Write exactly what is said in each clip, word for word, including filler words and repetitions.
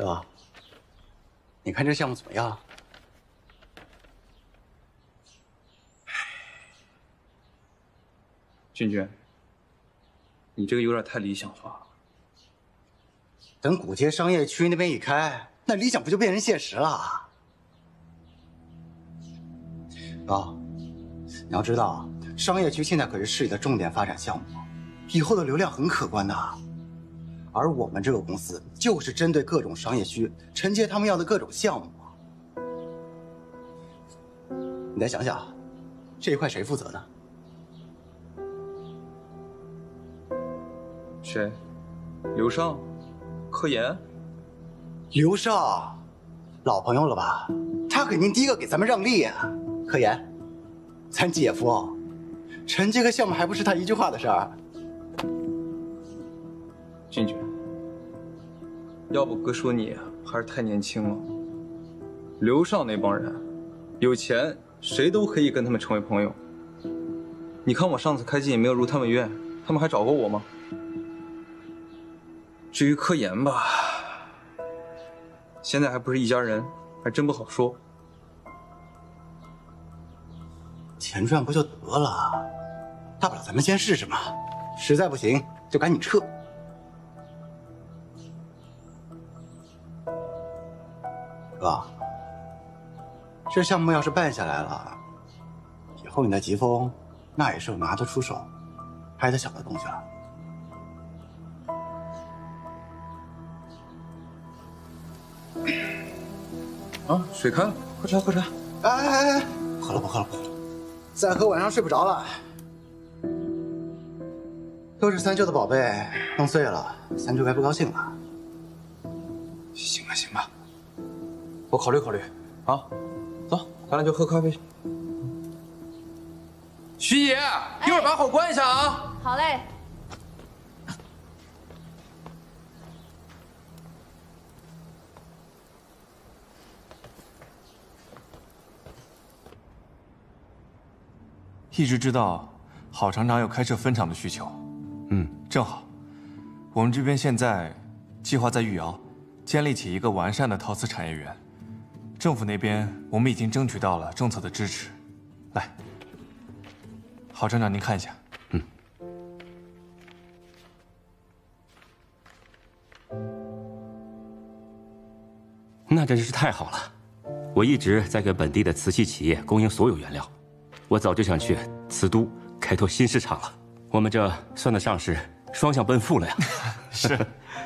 哥，你看这项目怎么样？ 俊俊，你这个有点太理想化了。 等古街商业区那边一开，那理想不就变成现实了？哥，你要知道，商业区现在可是市里的重点发展项目，以后的流量很可观的。而我们这个公司就是针对各种商业区承接他们要的各种项目。你再想想，这一块谁负责呢？ 谁？刘尚、柯岩、 刘尚，老朋友了吧？他肯定第一个给咱们让利呀。柯岩，咱姐夫，承接个项目还不是他一句话的事儿。 俊俊，要不哥说你还是太年轻了。刘尚那帮人，有钱谁都可以跟他们成为朋友。你看我上次开机也没有入他们院，他们还找过我吗？ 至于柯岩吧，现在还不是一家人，还真不好说。 钱赚不就得了？大不了咱们先试试嘛，实在不行就赶紧撤。哥，这项目要是办下来了，以后你的疾风那也是有拿得出手、拍得响的东西了。 啊，水开了，喝茶喝茶。 哎哎哎哎，不喝了不喝了不喝了，再喝晚上睡不着了。都是三舅的宝贝，弄碎了，三舅该不高兴了。 行吧行吧，我考虑考虑。啊，走，咱俩就喝咖啡去。徐姐，一会儿把火关一下啊。 好嘞。 一直知道郝厂长有开设分厂的需求， 嗯， 正好，我们这边现在计划在玉瑶建立起一个完善的陶瓷产业园，政府那边我们已经争取到了政策的支持。来，郝厂长您看一下。 嗯。那真是太好了，我一直在给本地的瓷器企业供应所有原料。 我早就想去瓷都开拓新市场了，我们这算得上是双向奔赴了呀。 是，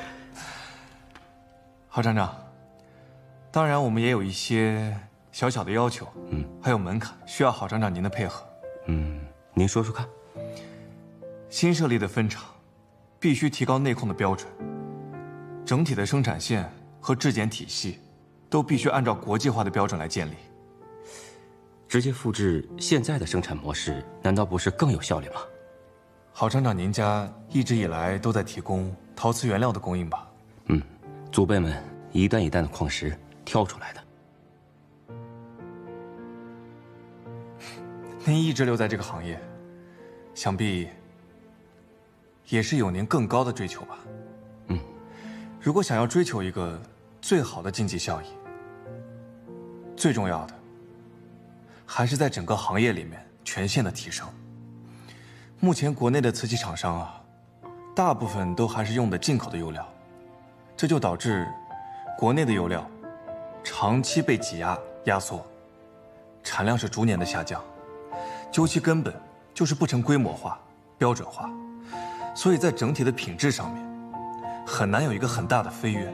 郝厂长，当然我们也有一些小小的要求，嗯，还有门槛，需要郝厂长您的配合。 嗯，您说说看。 新设立的分厂必须提高内控的标准，整体的生产线和质检体系都必须按照国际化的标准来建立。 直接复制现在的生产模式，难道不是更有效率吗？ 郝厂长，您家一直以来都在提供陶瓷原料的供应吧？ 嗯，祖辈们一担一担的矿石挑出来的。 您一直留在这个行业，想必也是有您更高的追求吧？ 嗯， 如果想要追求一个最好的经济效益，最重要的。 还是在整个行业里面全线的提升。目前国内的瓷器厂商啊，大部分都还是用的进口的油料，这就导致国内的油料长期被挤压压缩，产量是逐年的下降，究其根本就是不成规模化、标准化，所以在整体的品质上面很难有一个很大的飞跃。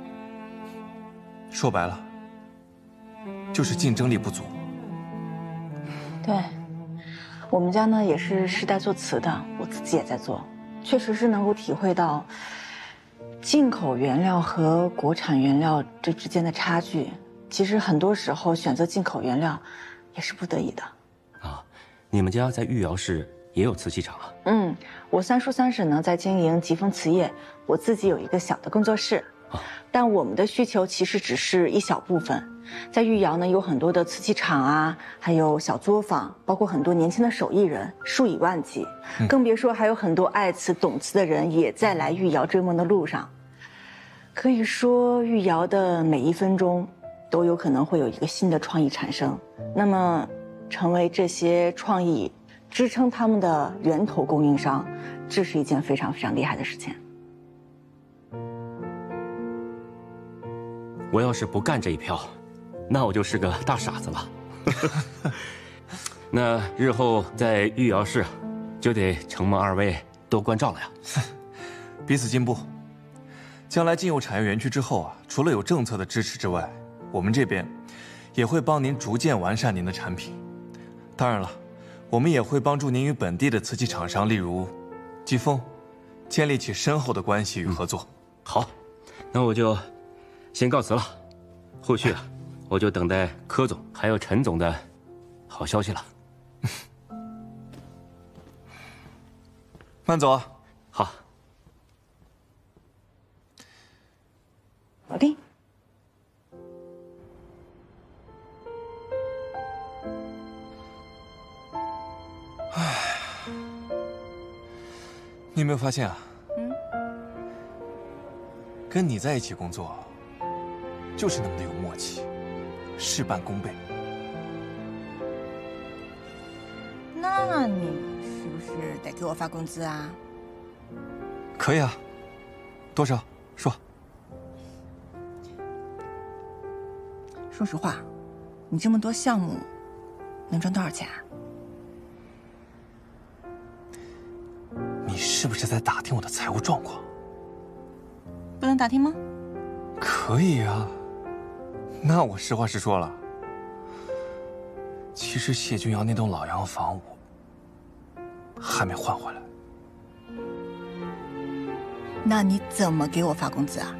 说白了，就是竞争力不足。 对，我们家呢也是世代做瓷的，我自己也在做，确实是能够体会到进口原料和国产原料这之间的差距。其实很多时候选择进口原料也是不得已的。 啊，你们家在玉瑶市也有瓷器厂啊？ 嗯，我三叔三婶呢在经营疾风瓷业，我自己有一个小的工作室。啊，但我们的需求其实只是一小部分。 在玉瑶呢，有很多的瓷器厂啊，还有小作坊，包括很多年轻的手艺人，数以万计。嗯、更别说还有很多爱瓷、懂瓷的人也在来玉瑶追梦的路上。 可以说，玉瑶的每一分钟都有可能会有一个新的创意产生。那么，成为这些创意支撑他们的源头供应商，这是一件非常非常厉害的事情。 我要是不干这一票，那我就是个大傻子了。那日后在玉瑶市，就得承蒙二位多关照了呀。 彼此进步。将来进入产业园区之后啊，除了有政策的支持之外，我们这边也会帮您逐渐完善您的产品。当然了，我们也会帮助您与本地的瓷器厂商，例如季风，建立起深厚的关系与合作。 嗯、好，那我就先告辞了。后续啊，我就等待柯总还有陈总的好消息了。 慢走啊。 好。 老弟。 唉，你有没有发现啊？嗯。跟你在一起工作，就是那么的有默契，事半功倍。 那你是不是得给我发工资啊？ 可以啊，多少？说。 说实话，你这么多项目，能赚多少钱啊？ 你是不是在打听我的财务状况？ 不能打听吗？ 可以啊。那我实话实说了，其实谢君瑶那栋老洋房我还没换回来。 那你怎么给我发工资啊？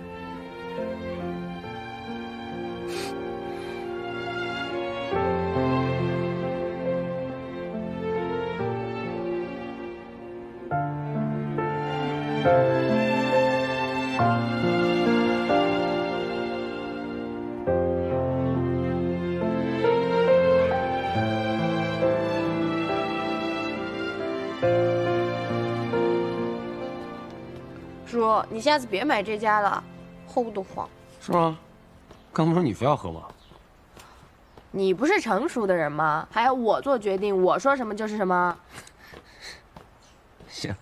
叔，你下次别买这家了，齁得慌。 是吗？刚不是你非要喝吗？ 你不是成熟的人吗？还要我做决定，我说什么就是什么。 行。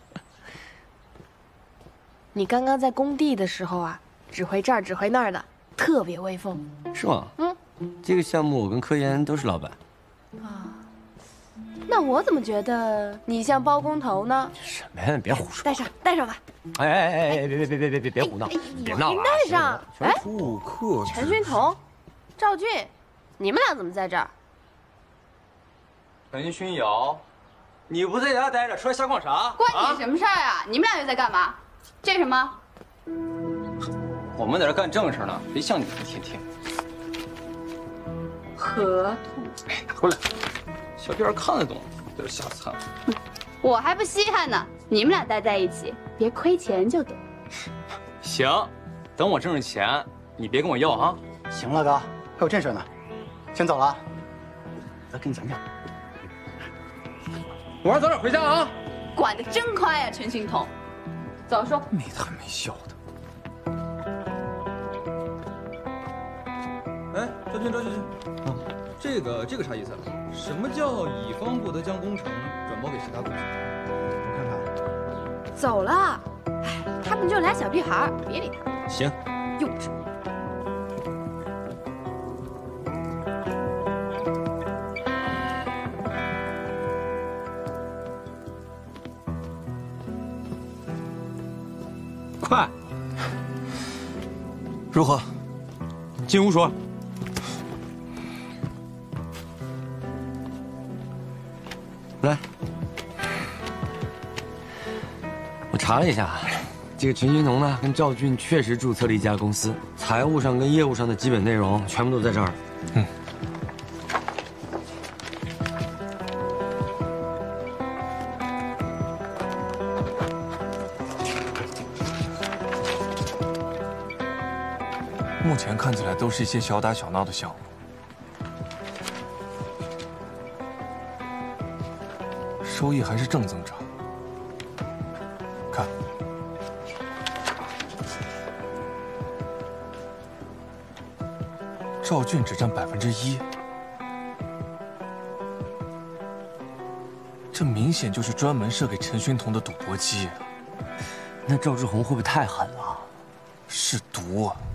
你刚刚在工地的时候啊，指挥这儿指挥那儿的，特别威风。 是吗？嗯。这个项目我跟科研都是老板。 啊。那我怎么觉得你像包工头呢？ 什么呀？别胡说！ 带上，带上吧。 哎哎哎哎！别别别别别别别胡闹！别闹了！ 带上。哎， 不克制。 陈勋彤、赵俊，你们俩怎么在这儿？ 陈勋瑶，你不在家待着，出来瞎逛啥？ 关你什么事儿啊？你们俩又在干嘛？这什么？ 我们在这干正事呢，别像你们天天。 合同。 哎，拿过来。小屁孩看得懂，在这瞎掺和。 我还不稀罕呢，你们俩待在一起，别亏钱就得。 行，等我挣着钱，你别跟我要啊。 行了，哥，还有正事呢，先走了。再跟你讲讲。 我说早点回家啊。 管得真快呀，陈勋彤。早说。 没大没小的。 哎，赵军，赵军，啊，这个这个啥意思？什么叫乙方不得将工程转包给其他公司？ 我看看。 走了。哎，他们就俩小屁孩，别理他们。 行。 幼稚。 快。 如何？ 进屋说。来，我查了一下，这个陈勋彤呢跟赵俊确实注册了一家公司，财务上跟业务上的基本内容全部都在这儿。嗯。 目前看起来都是一些小打小闹的项目。收益还是正增长，看， 赵俊只占百分之一，这明显就是专门设给陈勋彤的赌博机。 那赵志红会不会太狠了？ 是毒啊！